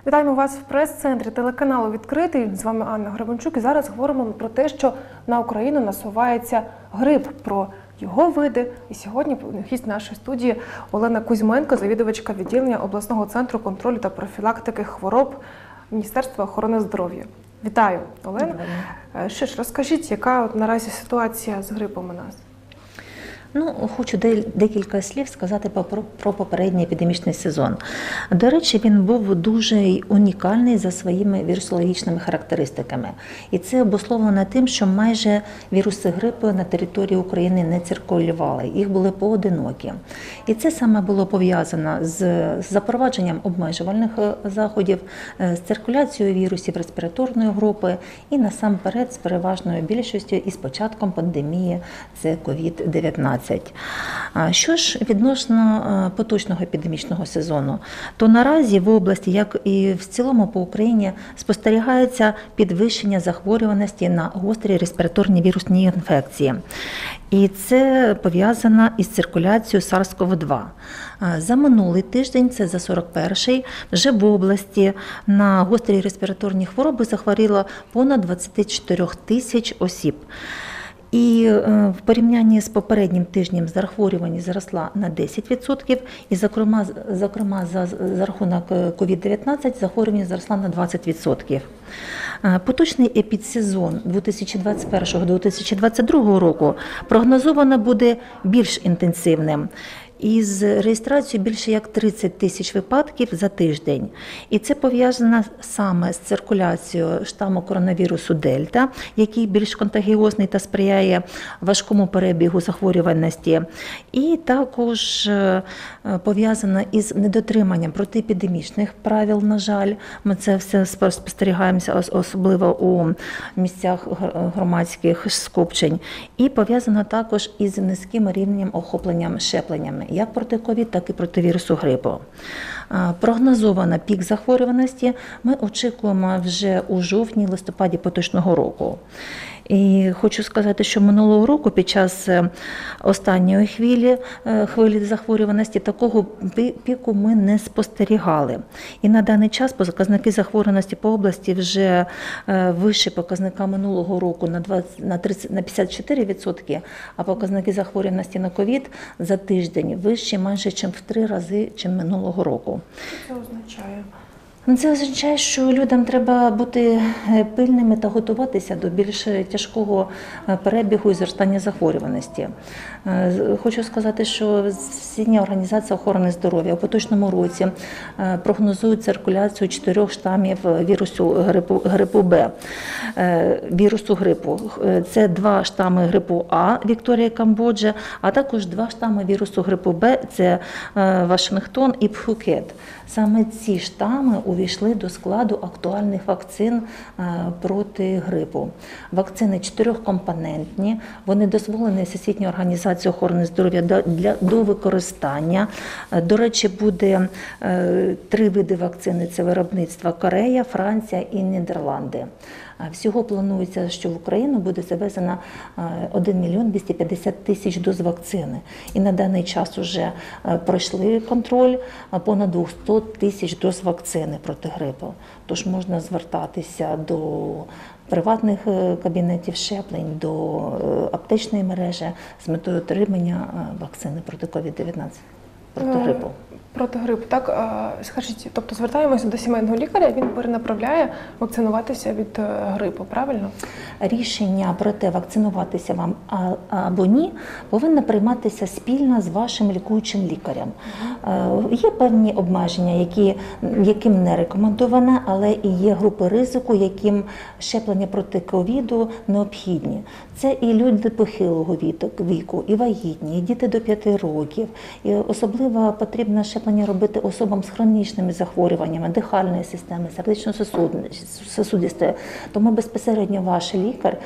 Вітаємо вас в прес-центрі телеканалу «Відкритий». З вами Анна Гребенчук. І зараз говоримо про те, що на Україну насувається грип, про його види. І сьогодні гість нашої студії Олена Кузьменко, завідувачка відділення обласного центру контролю та профілактики хвороб Міністерства охорони здоров'я. Вітаю, Олена. Що ж, розкажіть, яка наразі ситуація з грипом у нас? Хочу декілька слів сказати про попередній епідемічний сезон. До речі, він був дуже унікальний за своїми вірусологічними характеристиками. І це обусловлено тим, що майже віруси грипу на території України не циркулювали, їх були поодинокі. І це саме було пов'язано з запровадженням обмежувальних заходів, з циркуляцією вірусів респіраторної групи і насамперед з переважною більшістю і з початком пандемії – це COVID-19. Що ж відносно поточного епідемічного сезону, то наразі в області, як і в цілому по Україні, спостерігається підвищення захворюваності на гострі респіраторні вірусні інфекції. І це пов'язано із циркуляцією SARS-CoV-2. За минулий тиждень, це за 41-й, вже в області на гострі респіраторні хвороби захворіло понад 24 тисяч осіб. І в порівнянні з попереднім тижнем захворюваність зросла на 10%, і, зокрема за рахунок COVID-19 захворюваність зросла на 20%. Поточний епідсезон 2021-2022 року прогнозовано буде більш інтенсивним, із реєстрацією більше як 30 тисяч випадків за тиждень. І це пов'язано саме з циркуляцією штаму коронавірусу Дельта, який більш контагіозний та сприяє важкому перебігу захворюваності. І також пов'язано із недотриманням протиепідемічних правил, на жаль. Ми це все спостерігаємося, особливо у місцях громадських скупчень. І пов'язано також із низьким рівнем охопленням щепленнями, як проти ковід, так і проти вірусу грипу. Прогнозовано пік захворюваності ми очікуємо вже у жовтні-листопаді поточного року. І хочу сказати, що минулого року під час останньої хвилі захворюваності такого піку ми не спостерігали. І на даний час показники захворюваності по області вже вище показника минулого року на 54%, а показники захворюваності на ковід за тиждень вищі майже в 3 рази, чим минулого року. Що це означає? Це означає, що людям треба бути пильними та готуватися до більш тяжкого перебігу і зростання захворюваності. Хочу сказати, що Всесвітня організація охорони здоров'я у поточному році прогнозує циркуляцію 4 штамів вірусу грипу Б. Вірусу грипу. Це 2 штами грипу А, Вікторія, Камбоджа, а також 2 штами вірусу грипу Б, це Вашингтон і Пхукет. Саме ці штами увійшли до складу актуальних вакцин проти грипу. Вакцини 4-компонентні, вони дозволені Всесвітньою організацією охорони здоров'я до використання. До речі, буде 3 види вакцини – це виробництва Корея, Франція і Нідерланди. Всього планується, що в Україну буде завезено 1 мільйон 250 тисяч доз вакцини. І на даний час вже пройшли контроль понад 200 тисяч доз вакцини проти грипу. Тож можна звертатися до приватних кабінетів щеплень, до аптечної мережі з метою отримання вакцини проти COVID-19, проти грипу. Проти грипу, так? Скажіть, тобто звертаємося до сімейного лікаря, він перенаправляє вакцинуватися від грипу, правильно? Рішення про те, вакцинуватися вам або ні, повинно прийматися спільно з вашим лікуючим лікарем. Є певні обмеження, яким не рекомендовано, але і є групи ризику, яким щеплення проти ковіду необхідні. Це і люди похилого віку, і вагітні, і діти до 5 років. І особливо потрібно щеплення робити особам з хронічними захворюваннями дихальної системи, сердечно-сосудистої. Тому безпосередньо ваш лікар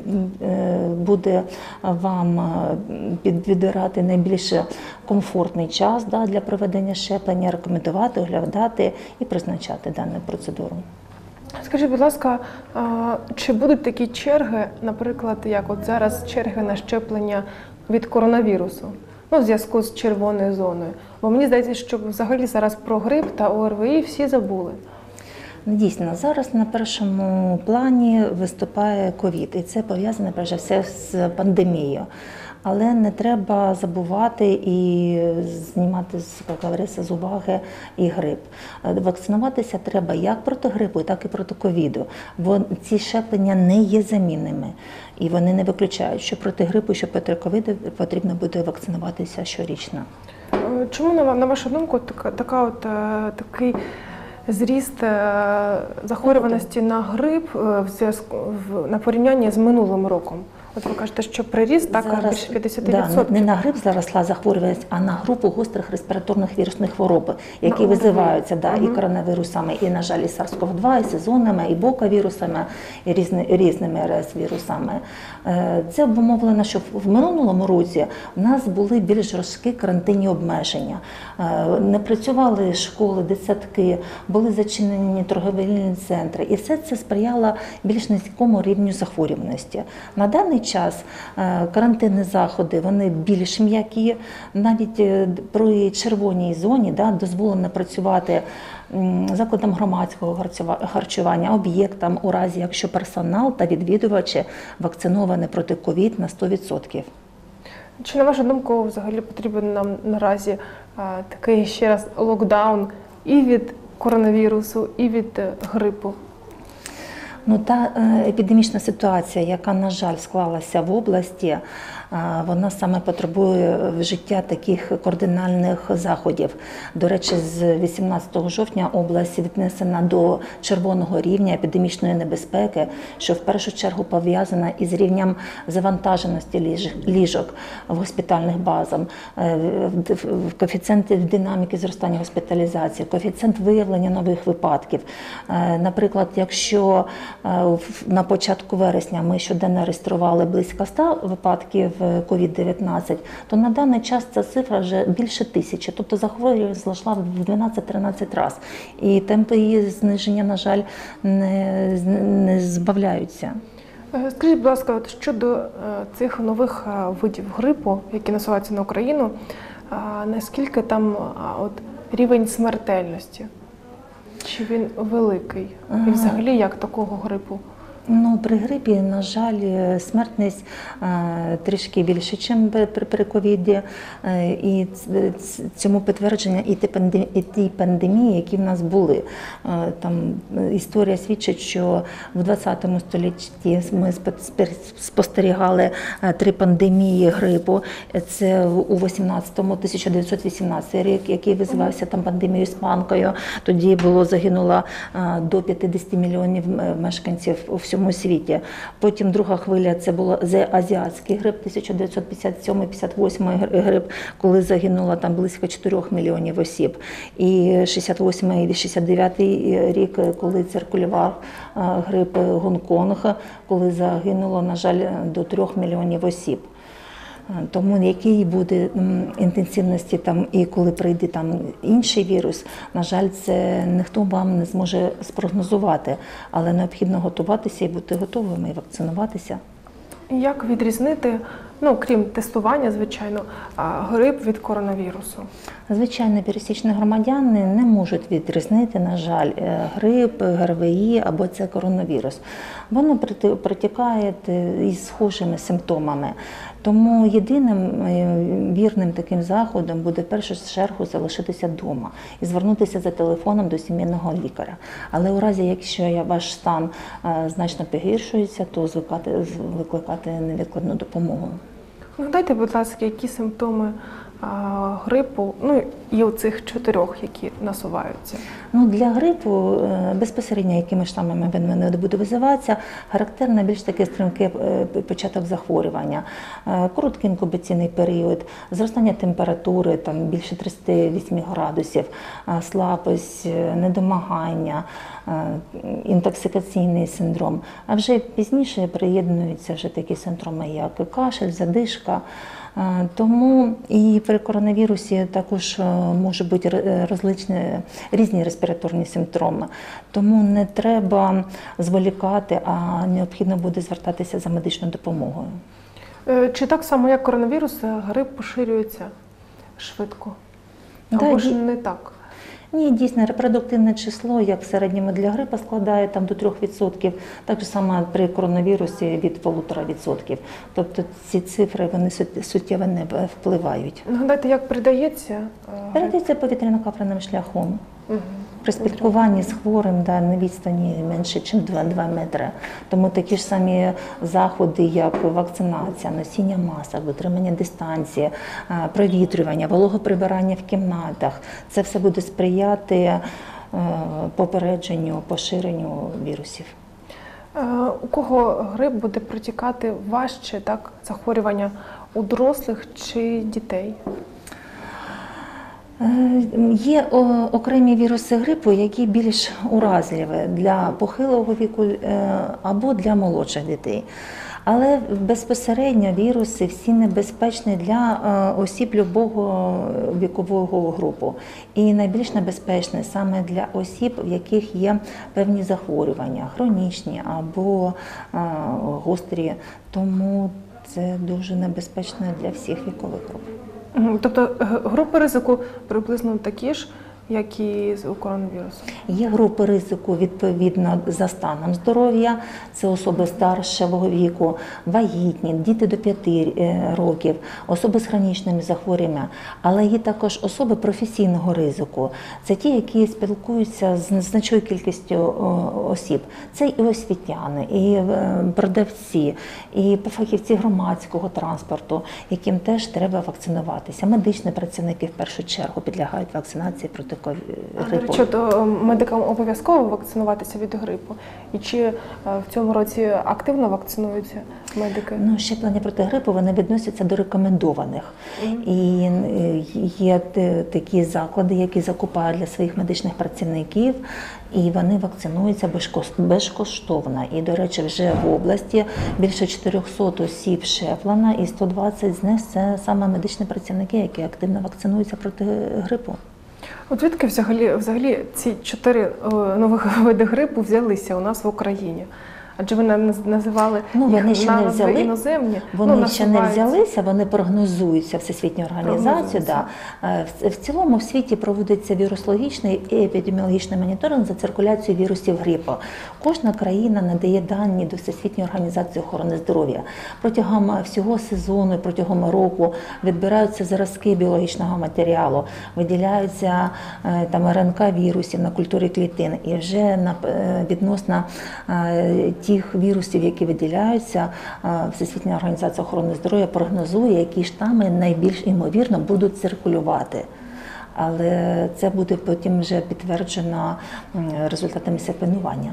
буде вам підбирати найбільш комфортний час для проведення щеплення, рекомендувати, оглядати і призначати дану процедуру. Скажіть, будь ласка, чи будуть такі черги, наприклад, як от зараз черги на щеплення від коронавірусу? В зв'язку з червоною зоною. Бо мені здається, що взагалі зараз про грип та ОРВІ всі забули. Дійсно, зараз на першому плані виступає ковід, і це пов'язане, перш за все, з пандемією. Але не треба забувати і знімати, як говориться, з уваги і грип. Вакцинуватися треба як проти грипу, так і проти ковіду, бо ці щеплення не є замінними. І вони не виключають, що проти грипу, що проти ковіду потрібно буде вакцинуватися щорічно. Чому, на вашу думку, такий зріст захворюваності на грип на порівнянні з минулим роком? От ви кажете, що приріст більше 50%. Да, не на грип заросла захворюваність, а на групу гострих респіраторних вірусних хвороб, які визиваються і коронавірусами, і, на жаль, і SARS-CoV-2, і сезонними, і боковірусами, і різними РС-вірусами. Це обумовлено, що в минулому році у нас були більш жорсткі карантинні обмеження. Не працювали школи, дитсадки, були зачинені торговельні центри. І все це сприяло більш низькому рівню захворюваності. На даний час карантинні заходи, вони більш м'які, навіть при червоній зоні дозволено працювати закладам громадського харчування, об'єктам у разі, якщо персонал та відвідувачі вакциновані проти ковід на 100%. Чи, на вашу думку, взагалі потрібен нам наразі такий ще раз локдаун і від коронавірусу, і від грипу? Та епідемічна ситуація, яка, на жаль, склалася в області, вона саме потребує вжиття таких кардинальних заходів. До речі, з 18 жовтня область віднесена до червоного рівня епідемічної небезпеки, що в першу чергу пов'язана із рівнем завантаженості ліжок в госпітальних базах, коефіцієнт динаміки зростання госпіталізації, коефіцієнт виявлення нових випадків. Наприклад, якщо на початку вересня ми щоденно реєстрували близько 100 випадків COVID-19, то на даний час ця цифра вже більше 1000, тобто захворюваність зросла в 12-13 разів. І темпи її зниження, на жаль, не збавляються. Скажіть, будь ласка, щодо цих нових видів грипу, які насуваються на Україну, наскільки там рівень смертельності? Чи він великий? І взагалі як такого грипу? При грипі, на жаль, смертність трішки більше, ніж при ковіді. І цьому підтвердження і ті пандемії, які в нас були. Там історія свідчить, що в 20 столітті ми спостерігали 3 пандемії грипу. Це у 1918 рік, який визивався там пандемією іспанкою. Тоді загинуло до 50 мільйонів мешканців у всьому світі. Потім друга хвиля – це був азіатський грип, 1957-58 грип, коли загинуло там близько 4 мільйонів осіб. І 68-й і 69-й рік, коли циркулював грип Гонконг, коли загинуло, на жаль, до 3 мільйонів осіб. Тому який буде інтенсивності там і коли прийде там інший вірус, на жаль, це ніхто вам не зможе спрогнозувати, але необхідно готуватися і бути готовими, і вакцинуватися. Як відрізнити, крім тестування, звичайно, грип від коронавірусу? Звичайно, пересічні громадяни не можуть відрізнити, на жаль, грип, ГРВІ або це коронавірус. Воно протікає із схожими симптомами. Тому єдиним вірним таким заходом буде в першу чергу залишитися вдома і звернутися за телефоном до сімейного лікаря. Але у разі, якщо ваш стан значно погіршується, то викликати невідкладну допомогу. Нагадайте, будь ласка, які симптоми грипу, і у цих 4, які насуваються? Для грипу безпосередньо якими штамами він буде визиватися, характерно більш таки стрімкий початок захворювання, короткий інкубаційний період, зростання температури там більше 38 градусів, слабость, недомагання, інтоксикаційний синдром. А вже пізніше приєднуються вже такі симптоми, як кашель, задишка. Тому і при коронавірусі також можуть бути різні респіраторні симптоми. Тому не треба зволікати, а необхідно буде звертатися за медичною допомогою. Чи так само, як коронавірус, грип поширюється швидко? Або ж не так? Ні, дійсно, репродуктивне число, як в середньому для грипу, складає там до 3%, так само при коронавірусі від 1,5%. Тобто ці цифри вони суттєво не впливають. Нагадайте, як передається? Передається повітряно-капельним шляхом. Угу. При спілкуванні з хворим на відстані менше, ніж 2 метри. Тому такі ж самі заходи, як вакцинація, носіння масок, дотримання дистанції, провітрювання, вологоприбирання в кімнатах, це все буде сприяти попередженню, поширенню вірусів. У кого грип буде протікати важче, так, захворювання у дорослих чи дітей? Є окремі віруси грипу, які більш уразливі для похилого віку або для молодших дітей. Але безпосередньо віруси всі небезпечні для осіб любого вікового групу. І найбільш небезпечні саме для осіб, в яких є певні захворювання, хронічні або гострі. Тому це дуже небезпечно для всіх вікових груп. Тобто групи ризику приблизно такі ж, як і з коронавірусом? Є групи ризику відповідно за станом здоров'я, це особи старшого віку, вагітні, діти до 5 років, особи з хронічними захворюваннями, але є також особи професійного ризику. Це ті, які спілкуються з значною кількістю осіб. Це і освітяни, і продавці, і фахівці громадського транспорту, яким теж треба вакцинуватися. Медичні працівники в першу чергу підлягають вакцинації проти До речі, то медикам обов'язково вакцинуватися від грипу? І чи в цьому році активно вакцинуються медики? Ну, щеплення проти грипу, вони відносяться до рекомендованих. І є такі заклади, які закупають для своїх медичних працівників, і вони вакцинуються безкоштовно. І, до речі, вже в області більше 400 осіб щеплено, і 120 з них – це саме медичні працівники, які активно вакцинуються проти грипу. От звідки взагалі ці 4 нових види грипу взялися у нас в Україні? Адже ви називали їх назви іноземні. Вони ще не взялися, вони прогнозуються Всесвітньою організацією. Да. В цілому в світі проводиться вірусологічний і епідеміологічний моніторинг за циркуляцією вірусів грипу. Кожна країна надає дані до Всесвітньої організації охорони здоров'я. Протягом всього сезону, протягом року відбираються зразки біологічного матеріалу, виділяються там РНК вірусів на культурі клітин. І вже відносно тих вірусів, які виділяються, Всесвітня організація охорони здоров'я прогнозує, які штами найбільш ймовірно будуть циркулювати. Але це буде потім вже підтверджено результатами секвенування.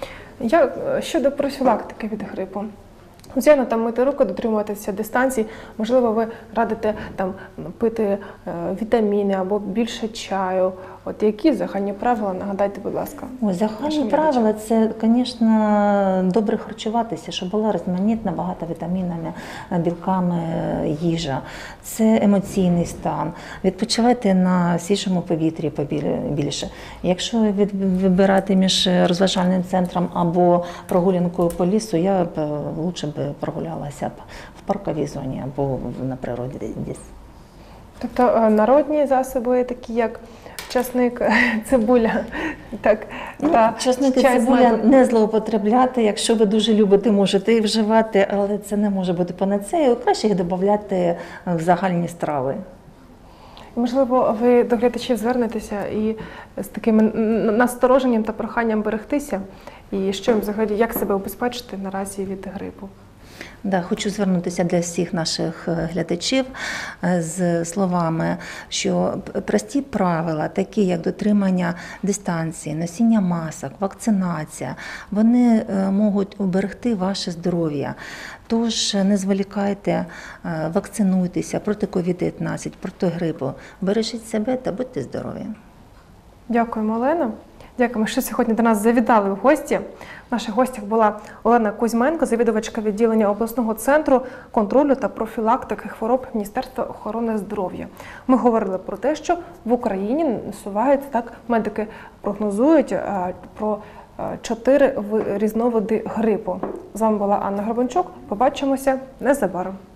Щодо профілактики від грипу. Звичайно, там мити руки, дотримуватися дистанції. Можливо, ви радите там пити вітаміни або більше чаю. От які загальні правила, нагадайте, будь ласка. Загальні правила – це, звісно, добре харчуватися, щоб була різноманітна, багата вітамінами, білками їжа. Це емоційний стан. Відпочивайте на свіжому повітрі більше. Якщо вибирати між розважальним центром або прогулянкою по лісу, я б краще б прогулялася б в парковій зоні або на природі десь. Тобто народні засоби, такі як часник, цибуля, так, часник і цибуля не злоупотребляти. Якщо ви дуже любите, можете їх вживати, але це не може бути панацеєю. Краще їх додати в загальні страви. Можливо, ви до глядачів звернетеся і з таким настороженням та проханням берегтися, і що взагалі, як себе убезпечити наразі від грипу? Да, хочу звернутися для всіх наших глядачів з словами, що прості правила, такі як дотримання дистанції, носіння масок, вакцинація, вони можуть уберегти ваше здоров'я. Тож не зволікайте, вакцинуйтеся проти COVID-19, проти грипу. Бережіть себе та будьте здорові. Дякуємо, Олена. Дякуємо, що сьогодні до нас завітали в гості. В наших гостях була Олена Кузьменко, завідувачка відділення обласного центру контролю та профілактики хвороб Міністерства охорони здоров'я. Ми говорили про те, що в Україні насуваються, так, медики прогнозують про 4 різновиди грипу. З вами була Анна Гребенчук. Побачимося незабаром.